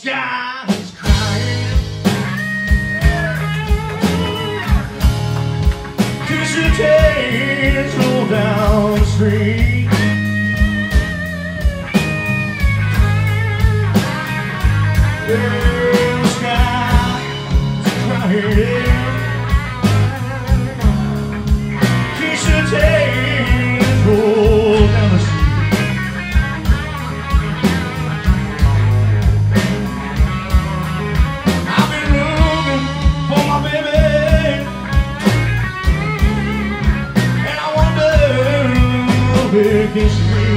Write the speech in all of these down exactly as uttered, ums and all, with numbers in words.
sky is crying. Tissue tears roll down the street. The sky is crying. Tissue tears roll down the street. Where can she be?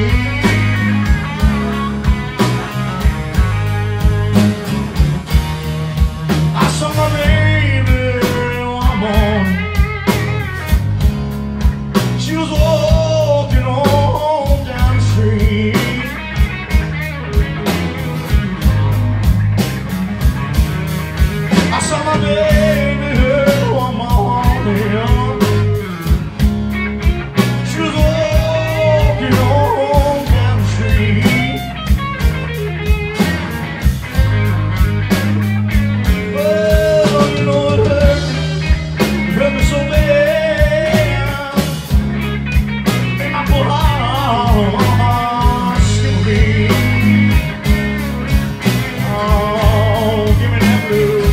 I saw my baby one morning. She was walking on down the street. I saw my baby one morning. She was walking on down the street. Oh, you know it hurt me, it hurt me so bad. Made my poor heart skip a beat. Oh, give me that blues.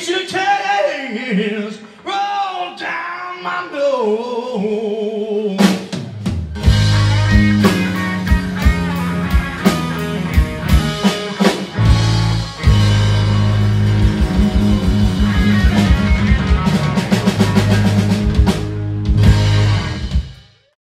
Roll down my nose.